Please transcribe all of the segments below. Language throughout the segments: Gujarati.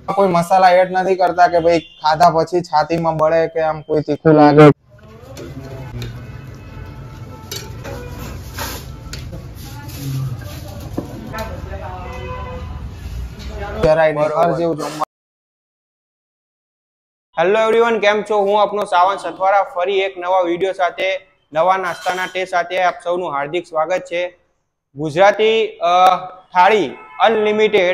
કોઈ મસાલા એડ નથી કરતા કે ભાઈ ખાધા પછી છાતીમાં બળે કે આમ કોઈ તીખું લાગે. હેલો એવરીવન, કેમ છો? હું આપનો સાવંત સથવારા ફરી એક નવા વિડીયો સાથે, નવા નાસ્તાના ટેસ્ટ સાથે આપ સૌનું હાર્દિક સ્વાગત છે. ગુજરાતી થાળી અનલિમિટેડ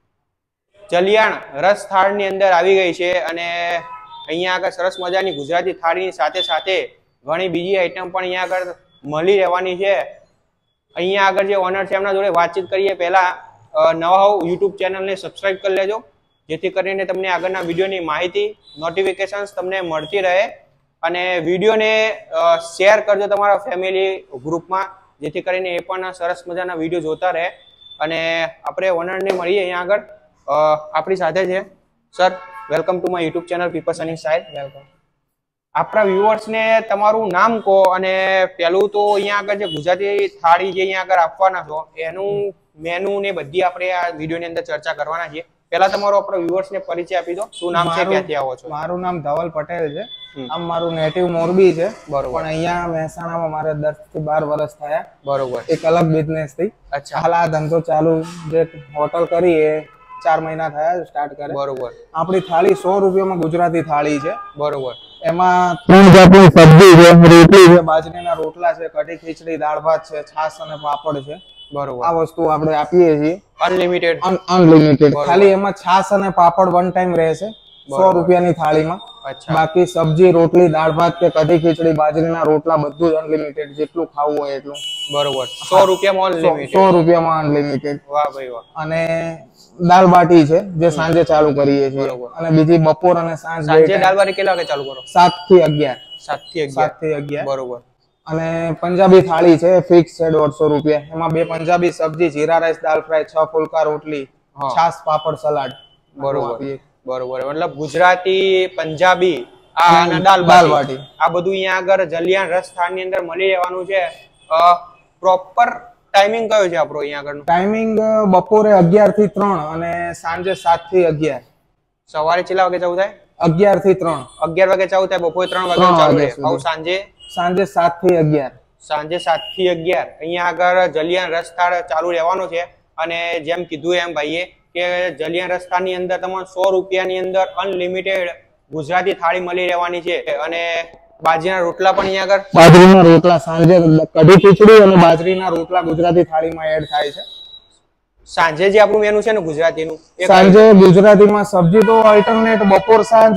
જલિયાણ રસ થાળની અંદર આવી ગઈ છે અને અહીંયા આગળ સરસ મજાની ગુજરાતી થાળીની સાથે સાથે ઘણી બીજી આઈટમ પણ અહીંયા આગળ મળી રહેવાની છે. અહીંયા આગળ જે ઓનર છે એમના જોડે વાતચીત કરીએ. પહેલા નવા હો યુટ્યુબ ચેનલને સબસ્ક્રાઇબ કરી લેજો, જેથી કરીને તમને આગળના વિડીયોની માહિતી, નોટિફિકેશન્સ તમને મળતી રહે. અને વિડીયોને શેર કરજો તમારા ફેમિલી ગ્રુપમાં, જેથી કરીને એ પણ સરસ મજાના વિડીયો જોતા રહે. અને આપણે ઓનરને મળીએ અહીંયા આગળ. આપણી સાથે છે sir. Welcome to my YouTube channel people sunny side. Welcome. આપણા વ્યુઅર્સને તમારું નામ કહો અને પહેલું તો અહીંયા આગળ જે ગુજરાતી થાળી જે અહીંયા આગળ આપવાના છો એનું મેનુ ને બધી આપણે આ વિડીયોની અંદર ચર્ચા કરવાના છીએ. પહેલા તમારો આપણા વ્યુઅર્સને પરિચય આપી દો. શું નામ છે, ક્યાંથી આવો છો? મારું નામ ધવલ પટેલ છે. આમ મારું નેટિવ મોરબી છે, પણ અહીંયા મહેસાણામાં મારે 10 થી 12 વર્ષ થયા. બરોબર. એક અલગ બિઝનેસ થી. અચ્છા. હાલ આ ધંધો ચાલુ જે હોટલ કરી એ 4 મહિના થયા સ્ટાર્ટ કરે. બરોબર. આપણી થાળી 100 રૂપિયામાં ગુજરાતી થાળી છે. બરોબર. એમાં 3 જાતની સબ્જી છે, રોટલી છે, બાજરીના રોટલા છે, કઢી ખીચડી, દાળ ભાત છે, છાશ અને પાપડ છે. બરોબર. આ વસ્તુ આપણે આપીએ છીએ અનલિમિટેડ. અનલિમિટેડ. ખાલી એમાં છાશ અને પાપડ વન ટાઈમ રહેશે 100 રૂપિયાની થાળીમાં. બાકી સબ્જી, રોટલી, દાળ ભાત કે કઢી ખીચડી, બાજરીના રોટલા બધું જ અનલિમિટેડ, જેટલું ખાવું હોય એટલું. બરોબર. 100 રૂપિયામાં અનલિમિટેડ. 100 રૂપિયામાં અનલિમિટેડ. વાહ ભાઈ વાહ. અને દાળ બાટી છે જે સાંજે ચાલુ કરીએ છીએ. અને બીજી બપોર અને સાંજે દાળ બાટી કેટલા વાગે ચાલુ કરો? 7 થી 11. 7 થી 11. બરોબર. અને પંજાબી થાળી છે, ફિક્સ છે 150 રૂપિયા. એમાં 2 પંજાબી સબ્જી, જીરા રાઈસ, દાળ ફ્રાય, 6 ફુલકા રોટલી, છાશ, પાપડ, સલાડ. બરોબર. બરોબર. મતલબ ગુજરાતી, પંજાબી આ દાળ બાટી, આ બધું અહીંયા આગળ જલિયાણ રસ થાળની અંદર મળી રહેવાનું છે. પ્રોપર ટાઈમિંગ કયો છે આપણો અહીંયા આગળનો? ટાઈમિંગ બપોરે 11 થી 3 અને સાંજે 7 થી 11. સવારે કેટલા વાગે ચાલુ થાય? 11 થી 3. 11 વાગે ચાલુ થાય, બપોરે 3 વાગે ચાલુ થાય. સાંજે 7 થી 11. સાંજે 7 થી 11 અહીંયા આગળ જલિયાણ રસ થાળ ચાલુ રહેવાનો છે. અને જેમ કીધું એમ ભાઈએ કે જલિયાણ રસ થાળની અંદર તમને 100 રૂપિયાની અંદર અનલિમિટેડ ગુજરાતી થાળી મળી રહેવાની છે. અને બાજરીના રોટલા પણ અહીંયા આગળ. બાજરીના રોટલા સાંજે કઢી ખીચડી અને બાજરીના રોટલા ગુજરાતી થાળીમાં એડ થાય છે. સાંજે જે આપણું મેનુ છે ને ગુજરાતીનું, સાંજે ગુજરાતીમાં સબ્જી તો અલ્ટરનેટ બપોર સાંજ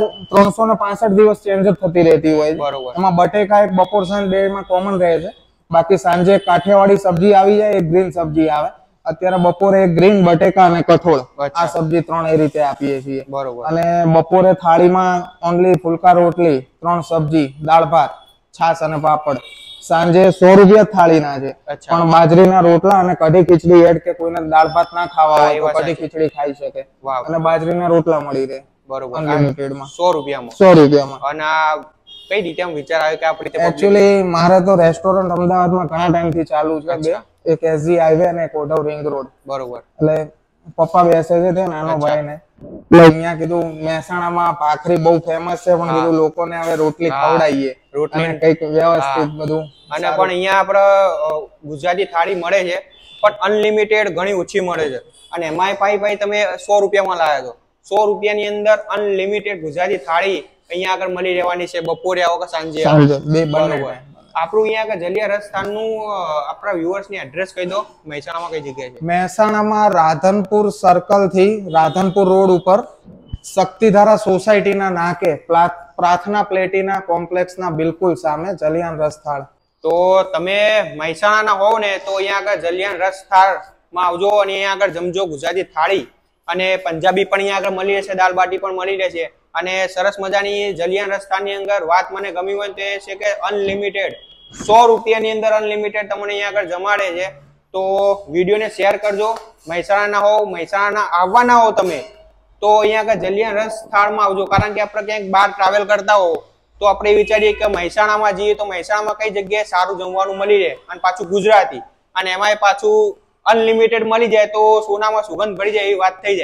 365 દિવસ ચેન્જ થતી રહેતી હોય. બરોબર. એમાં બટેકા એક બપોર સાંજ બેમાં કોમન રહે છે. બાકી સાંજે કાઠિયાવાડી સબ્જી આવી જાય, એક ગ્રીન સબ્જી આવે. અત્યારે બપોરે ગ્રીન, બટેકા અને કઠોળ, આ સબ્જી 3 એ રીતે આપીએ છીએ. બરોબર. અને બપોરે થાળીમાં ઓનલી ફુલકા રોટલી, 3 સબ્જી, દાળ ભાત, છાશ અને પાપડ. સાંજે 100 રૂપિયા થાળીના છે, પણ બાજરીના રોટલા અને કઢી ખીચડી એડ કે કોઈને દાળ ભાત ના ખાવા હોય તો કઢી ખીચડી ખાઈ શકે. અને બાજરીના રોટલા મળી રહે. બરોબર. અનલિમિટેડમાં 100 રૂપિયામાં. 100 રૂપિયામાં. અને આ કઈ રીતે આમ વિચાર આવ્યો કે આપણે? એક્ચ્યુઅલી મારે તો રેસ્ટોરન્ટ અમદાવાદમાં ઘણા ટાઈમથી ચાલુ છે. એક એસજી હાઈવે અને એક ઓઢવ રિંગ રોડ. બરોબર. એટલે પપ્પા બેસે છે તે નાનો ભાઈ ને, એટલે અહીંયા કીધું મહેસાણામાં ભાખરી બહુ ફેમસ છે, પણ કીધું લોકોને હવે રોટલી ખવડાવીએ, રોટલી કઈક વ્યવસ્થિત બધું. અને પણ અહીંયા આપણે ગુજરાતી થાળી મળે છે, પણ અનલિમિટેડ ઘણી ઓછી મળે છે. અને એમાંય ભાઈ તમે 100 રૂપિયામાં લાવ્યા છો. 100 રૂપિયાની અંદર અનલિમિટેડ ગુજરાતી થાળી અહીંયા આગળ મળી રહેવાની છે. બપોરે આવો કે સાંજે આવો. બરોબર. આપણું અહીંયા આગળ જલિયાણ રસ થાળનું આપણા વ્યુઅર્સની એડ્રેસ કહી દો. મહેસાણામાં કઈ જગ્યાએ છે? મહેસાણામાં રાધનપુર સર્કલ થી રાધનપુર રોડ ઉપર શક્તિધારા સોસાયટીના નાકે પ્રાર્થના પ્લેટિના કોમ્પ્લેક્સના બિલકુલ સામે જલિયાણ રસ થાળ. તો તમે મહેસાણાના હોવ ને તો અહીંયા આગળ જલિયાણ રસ થાળમાં આવજો અને અહીંયા આગળ જમજો ગુજરાતી થાળી. અને પંજાબી પણ અહીંયા આગળ મળી રહેશે, દાળ બાટી પણ મળી રહેશે. અને સરસ મજાની જલિયાણ રસ થાળની અંદર વાત મને ગમી હોય તો એ છે કે અનલિમિટેડ 100 રૂપિયાની અંદર અનલિમિટેડ તમને અહીંયા આગળ જમાડે છે. તો વિડીયોને શેર કરજો. મહેસાણાના હોવ, મહેસાણાના આવવાના હો તમે તો અહીંયા આગળ જલિયાણ રસ થાળમાં આવજો. કારણ કે આપણે ક્યાંક બહાર ટ્રાવેલ કરતા હો તો આપણે વિચારીએ કે મહેસાણામાં જઈએ તો મહેસાણામાં કઈ જગ્યાએ સારું જમવાનું મળી રહે, અને પાછું ગુજરાતી, અને એમાંય પાછું અનલિમિટેડ મળી જાય તો સોનામાં સુગંધ ભળી જાય એવી વાત થઈ જાય.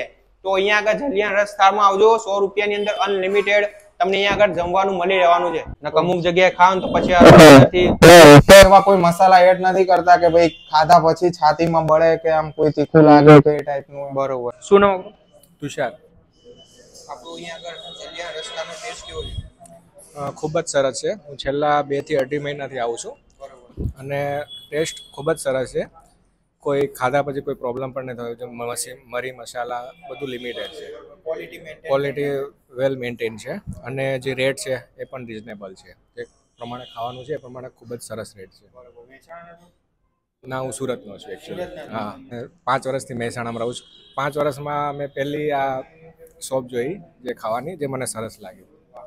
તો અહીંયા આગળ જલિયાણ રસ થાળમાં આવજો. 100 રૂપિયાની અંદર અનલિમિટેડ તમને અહીંયા આગળ જમવાનું મળી રહેવાનું છે. અમુક જગ્યાએ ખાવ તો પછી એવા કોઈ મસાલા એડ નથી કરતા કે ભાઈ ખાધા પછી છાતીમાં બળે કે આમ કોઈ તીખું લાગે કે એ ટાઈપનું. બરોબર. શું નામ? તુષાર. આપણું અહીંયા આગળ જલિયાણ રસનો ટેસ્ટ કેવો છે? ખૂબ જ સરસ છે. હું છેલ્લા 2 થી 2.5 મહિનાથી આવું છું અને ટેસ્ટ ખૂબ જ સરસ છે. કોઈ ખાધા પછી કોઈ પ્રોબ્લેમ પણ નહીં થયો. મરી મસાલા બધું લિમિટેડ છે. ક્વોલિટી વેલ મેન્ટેન છે અને જે રેટ છે એ પણ રિઝનેબલ છે. જે પ્રમાણે ખાવાનું છે એ પ્રમાણે ખૂબ જ સરસ રેટ છે. ના, હું સુરતનો છું એકચ્યુઅલી. હા, 5 વર્ષથી મહેસાણામાં રહું છું. 5 વર્ષમાં મેં પહેલી આ શોપ જોઈ જે ખાવાની, જે મને સરસ લાગી.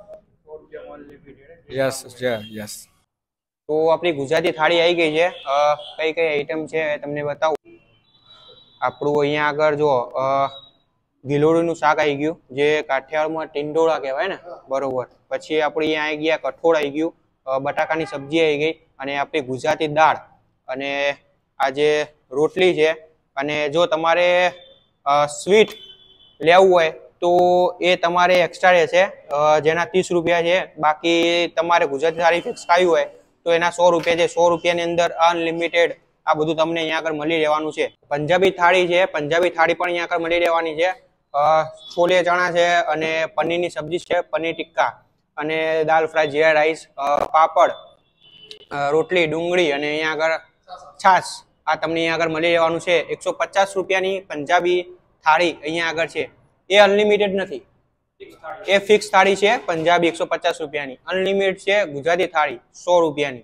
Yes yes. તો આપણી ગુજરાતી થાળી આવી ગઈ છે. કઈ કઈ આઈટમ છે તમને બતાવું. આપણું અહીંયા આગળ જો ગિલોડીનું શાક આવી ગયું, જે કાઠિયાવાડમાં ટિંડોળા કહેવાય ને. બરોબર. પછી આપણે અહીંયા આવી ગયા કઠોળ આવી ગયું, બટાકાની સબ્જી આવી ગઈ, અને આપણી ગુજરાતી દાળ, અને આ જે રોટલી છે. અને જો તમારે સ્વીટ લેવું હોય તો એ તમારે એક્સ્ટ્રા રહેશે, જેના 30 રૂપિયા છે. બાકી તમારે ગુજરાતી થાળી ફિક્સ ખાવી હોય તો એના 100 રૂપિયા છે. 100 રૂપિયાની અંદર અનલિમિટેડ આ બધું તમને અહીંયા આગળ મળી રહેવાનું છે. પંજાબી થાળી છે, પંજાબી થાળી પણ અહીંયા આગળ મળી રહેવાની છે. છોલે ચણા છે, અને પનીરની સબ્જી છે, પનીર ટિક્કા, અને દાલ ફ્રાય, જીરા રાઈસ, પાપડ, રોટલી, ડુંગળી, અને અહીંયા આગળ છાશ. આ તમને અહીંયા આગળ મળી રહેવાનું છે. 150 રૂપિયાની પંજાબી થાળી અહીંયા આગળ છે. એ અનલિમિટેડ નથી, એ ફિક્સ થાળી છે. પંજાબી 150 રૂપિયાની. અનલિમિટેડ છે ગુજરાતી થાળી 100 રૂપિયાની.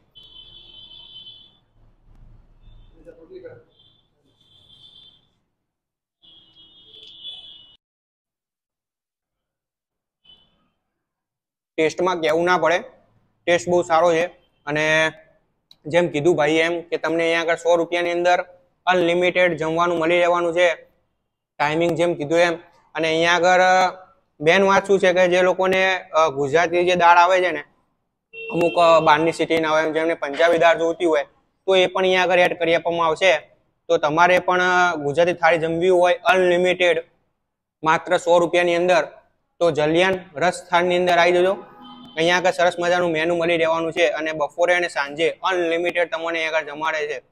ટેસ્ટમાં કહેવું ના પડે, ટેસ્ટ બહુ સારો છે. અને જેમ કીધું ભાઈ એમ કે તમને અહીંયા આગળ 100 રૂપિયાની અંદર અનલિમિટેડ જમવાનું મળી રહેવાનું છે. ટાઈમિંગ જેમ કીધું એમ. અને અહીંયા આગળ બેન વાત શું છે કે જે લોકોને ગુજરાતી જે દાળ આવે છે ને, અમુક બહારની સિટીના આવે, જેમને પંજાબી દાળ જોઈતી હોય તો એ પણ અહીંયા આગળ એડ કરી આપવામાં આવશે. તો તમારે પણ ગુજરાતી થાળી જમવી હોય અનલિમિટેડ માત્ર 100 રૂપિયાની અંદર, તો જલિયાણ રસ થાળની અંદર આવી જજો. અહીંયા આગળ સરસ મજાનું મેનુ મળી રહેવાનું છે. અને બપોરે અને સાંજે અનલિમિટેડ તમને અહીંયા આગળ જમાડે છે.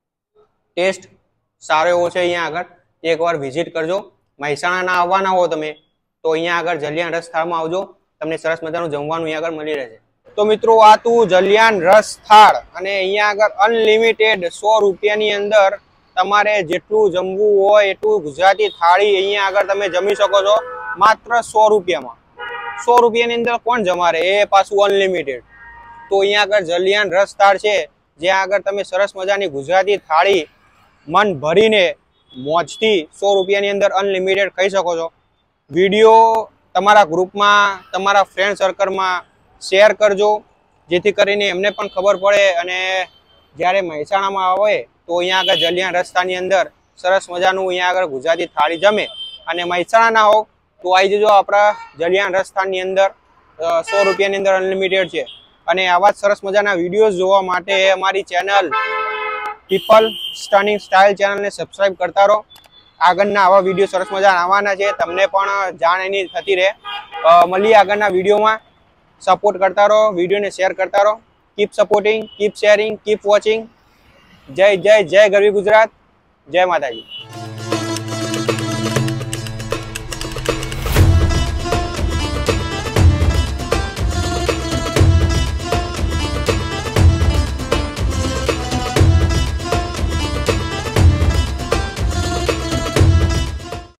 ટેસ્ટ સારો એવો છે અહીંયા આગળ. એકવાર વિઝિટ કરજો. મહેસાણાના આવવાના હો તમે તો અહીંયા આગળ જલિયાણ રસ થાળમાં આવજો. તમને સરસ મજાનું જમવાનું અહીંયા આગળ મળી રહેશે. તો મિત્રો, આ તું જલિયાણ રસ થાળ, અને અહીંયા આગળ અનલિમિટેડ 100 રૂપિયાની અંદર તમારે જેટલું જમવું હોય એટલું ગુજરાતી થાળી અહીંયા આગળ તમે જમી શકો છો માત્ર 100 રૂપિયામાં. 100 રૂપિયાની અંદર કોણ જમારે, એ પાછું અનલિમિટેડ. તો અહીંયા આગળ જલિયાણ રસ થાળ છે, જ્યાં આગળ તમે સરસ મજાની ગુજરાતી થાળી મન ભરીને મોજથી 100 રૂપિયાની અંદર અનલિમિટેડ ખાઈ શકો છો. વિડીયો તમારા ગ્રુપમાં, તમારા ફ્રેન્ડ સર્કલમાં શેર કરજો, જેથી કરીને એમને પણ ખબર પડે. અને જ્યારે મહેસાણામાં આવે તો અહીંયા આગળ જલિયાણ રસ્તાની અંદર સરસ મજાનું અહીંયા આગળ ગુજરાતી થાળી જમે. અને મહેસાણા ના હો તો આવી જજો આપણા જલિયાણ રસ્તાની અંદર. 100 રૂપિયાની અંદર અનલિમિટેડ છે. અને આવા જ સરસ મજાના વિડીયોઝ જોવા માટે અમારી ચેનલ પીપલ સ્ટનિંગ સ્ટાઇલ ચેનલને સબસ્ક્રાઇબ કરતા રહો. આગળના આવા વિડીયો સરસ મજાના આવવાના છે, તમને પણ જાણ એની થતી રહે. મળીએ આગળના વિડીયોમાં. સપોર્ટ કરતા રહો, વિડીયોને શેર કરતા રહો. Keep supporting, keep sharing, keep watching. જય જય જય ગરવી ગુજરાત, જય માતાજી.